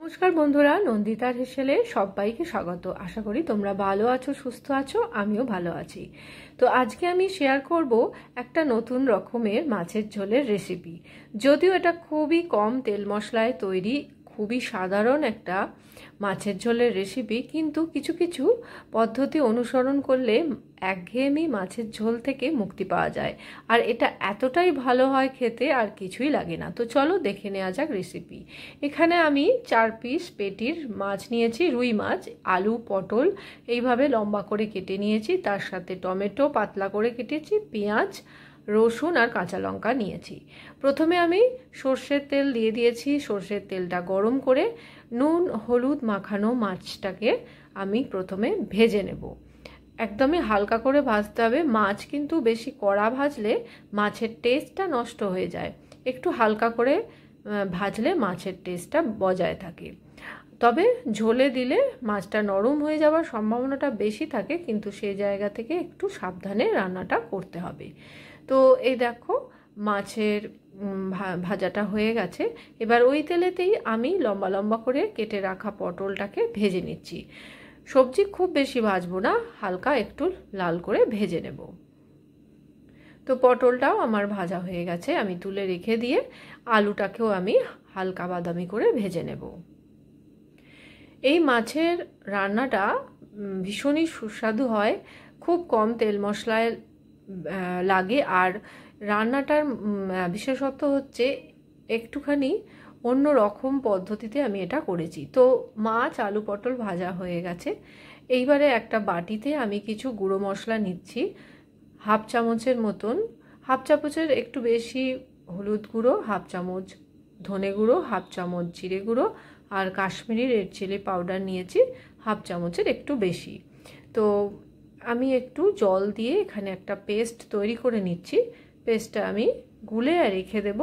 নমস্কার বন্ধুরা, নন্দিতার হেসেলে সবাইকে স্বাগত। আশা করি তোমরা ভালো আছো, সুস্থ আছো, আমিও ভালো আছি। তো আজকে আমি শেয়ার করব একটা নতুন রকমের মাছের ঝোলের রেসিপি। যদিও এটা খুবই কম তেল মশলায় তৈরি, খুবই সাধারণ একটা মাছের ঝোলের রেসিপি, কিন্তু কিছু কিছু পদ্ধতি অনুসরণ করলে একঘেয়েমি মাছের ঝোল থেকে মুক্তি পাওয়া যায়। আর এটা এতটাই ভালো হয় খেতে, আর কিছুই লাগে না। তো চলো দেখে নেওয়া যাক রেসিপি। এখানে আমি 4 পিস পেটির মাছ নিয়েছি, রুই মাছ। আলু, পটল এইভাবে লম্বা করে কেটে নিয়েছি, তার সাথে টমেটো পাতলা করে কেটেছি, পেঁয়াজ, রসুন আর কাঁচা লঙ্কা নিয়েছি। প্রথমে আমি সর্ষের তেল দিয়ে দিয়েছি। সর্ষের তেলটা গরম করে নুন হলুদ মাখানো মাছটাকে আমি প্রথমে ভেজে নেব। একদমই হালকা করে ভাজতে হবে। মাছ কিন্তু বেশি কড়া ভাজলে মাছের টেস্টটা নষ্ট হয়ে যায়। একটু হালকা করে ভাজলে মাছের টেস্টটা বজায় থাকে। তবে ঝোলে দিলে মাছটা নরম হয়ে যাওয়ার সম্ভাবনাটা বেশি থাকে, কিন্তু সেই জায়গা থেকে একটু সাবধানে রান্নাটা করতে হবে। তো এই দেখো মাছের ভাজাটা হয়ে গেছে। এবার ওই তেলেতেই আমি লম্বা লম্বা করে কেটে রাখা পটলটাকে ভেজে নিচ্ছি। সবজি খুব বেশি ভাজবো না, হালকা একটু লাল করে ভেজে নেব। তো পটলটাও আমার ভাজা হয়ে গেছে, আমি তুলে রেখে দিয়ে আলুটাকেও আমি হালকা বাদামি করে ভেজে নেব। এই মাছের রান্নাটা ভীষণই সুস্বাদু হয়, খুব কম তেল মশলায় লাগে। আর রান্নাটার বিশেষত্ব হচ্ছে একটুখানি অন্য রকম পদ্ধতিতে আমি এটা করেছি। তো মাছ আলু পটল ভাজা হয়ে গেছে। এইবারে একটা বাটিতে আমি কিছু গুঁড়ো মশলা নিচ্ছি, হাফ চামচের মতন, হাফ চামচের একটু বেশি হলুদ গুঁড়ো, হাফ চামচ ধনে গুঁড়ো, হাফ চামচ জিরে গুঁড়ো, আর কাশ্মীরি রেড চিলি পাউডার নিয়েছি হাফ চামচের একটু বেশি। তো আমি একটু জল দিয়ে এখানে একটা পেস্ট তৈরি করে নিচ্ছি। পেস্টটা আমি গুলে আর রেখে দেব।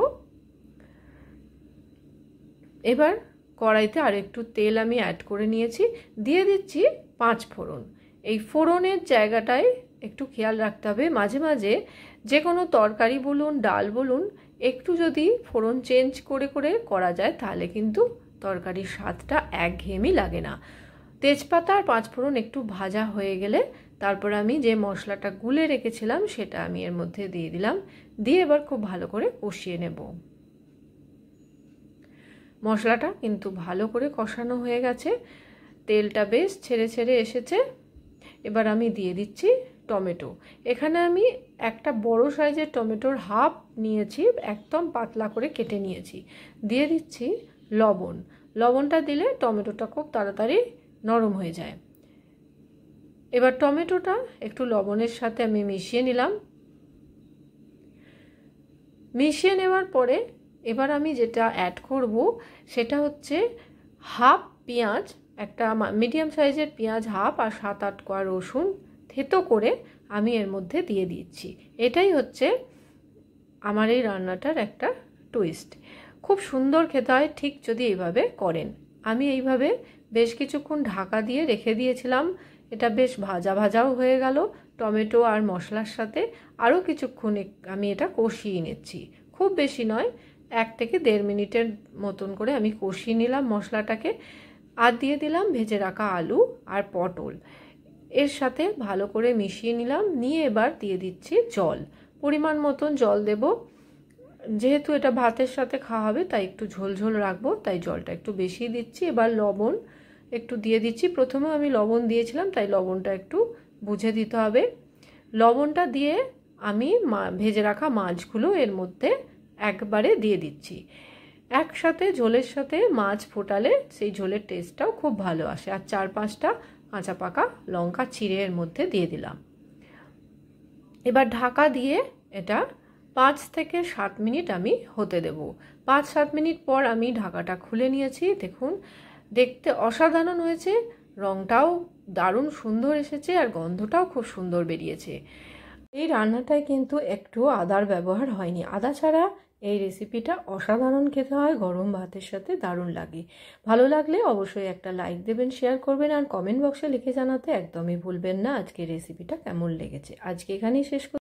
এবার কড়াইতে আর একটু তেল আমি অ্যাড করে নিয়েছি, দিয়ে দিচ্ছি 5 ফোড়ন। এই ফোড়নের জায়গাটায় একটু খেয়াল রাখতে হবে। মাঝে মাঝে যে কোনো তরকারি বলুন ডাল বলুন, একটু যদি ফোড়ন চেঞ্জ করে করে করা যায় তাহলে কিন্তু তরকারির স্বাদটা একঘেয়েমি লাগে না। তেজপাতা আর 5 ফোড়ন একটু ভাজা হয়ে গেলে তারপর আমি যে মশলাটা গুলে রেখেছিলাম সেটা আমি এর মধ্যে দিয়ে দিলাম। দিয়ে এবার খুব ভালো করে কষিয়ে নেব। মশলাটা কিন্তু ভালো করে কষানো হয়ে গেছে, তেলটা বেশ ছেড়ে ছেড়ে এসেছে। এবার আমি দিয়ে দিচ্ছি টমেটো। এখানে আমি একটা বড় সাইজের টমেটোর হাফ নিয়েছি, একদম পাতলা করে কেটে নিয়েছি। দিয়ে দিচ্ছি লবণ। লবণটা দিলে টমেটোটা খুব তাড়াতাড়ি নরম হয়ে যায়। এবার টমেটোটা একটু লবণের সাথে আমি মিশিয়ে নিলাম। মিশিয়ে নেওয়ার পরে এবার আমি যেটা অ্যাড করব সেটা হচ্ছে হাফ পেঁয়াজ, একটা মিডিয়াম সাইজের পেঁয়াজ হাফ, আর 7-8 কোয়া রসুন থেতো করে আমি এর মধ্যে দিয়ে দিচ্ছি। এটাই হচ্ছে আমার এই রান্নাটার একটা টুইস্ট। খুব সুন্দর খেতে হয় ঠিক যদি এইভাবে করেন। আমি এইভাবে বেশ কিছুক্ষণ ঢাকা দিয়ে রেখে দিয়েছিলাম। এটা বেশ ভাজা ভাজাও হয়ে গেল টমেটো আর মশলার সাথে। আরও কিছুক্ষণ আমি এটা কষিয়ে নিচ্ছি, খুব বেশি নয়, 1 থেকে 1.5 মিনিটের মতন করে আমি কষিয়ে নিলাম মশলাটাকে। আর দিয়ে দিলাম ভেজে রাখা আলু আর পটল, এর সাথে ভালো করে মিশিয়ে নিলাম। নিয়ে এবার দিয়ে দিচ্ছি জল, পরিমাণ মতন জল দেব। যেহেতু এটা ভাতের সাথে খাওয়া হবে তাই একটু ঝোল ঝোল রাখবো, তাই জলটা একটু বেশি দিচ্ছি। এবার লবণ একটু দিয়ে দিচ্ছি। প্রথমে আমি লবণ দিয়েছিলাম, তাই লবণটা একটু বুঝে দিতে হবে। লবণটা দিয়ে আমি ভেজে রাখা মাছগুলো এর মধ্যে একবারে দিয়ে দিচ্ছি। একসাথে ঝোলের সাথে মাছ ফোটালে সেই ঝোলের টেস্টটাও খুব ভালো আসে। আর 4-5টা কাঁচা পাকা লঙ্কা চিড়ে এর মধ্যে দিয়ে দিলাম। এবার ঢাকা দিয়ে এটা 5 থেকে 7 মিনিট আমি হতে দেব। 5-7 মিনিট পর আমি ঢাকাটা খুলে নিয়েছি। দেখুন দেখতে অসাধারণ হয়েছে, রঙটাও দারুণ সুন্দর এসেছে, আর গন্ধটাও খুব সুন্দর বেরিয়েছে। এই রান্নাটায় কিন্তু একটু আদার ব্যবহার হয়নি। আদা ছাড়া এই রেসিপিটা অসাধারণ খেতে হয়, গরম ভাতের সাথে দারুণ লাগে। ভালো লাগলে অবশ্যই একটা লাইক দেবেন, শেয়ার করবেন, আর কমেন্ট বক্সে লিখে জানাতে একদমই ভুলবেন না আজকে রেসিপিটা কেমন লেগেছে। আজকে এখানেই শেষ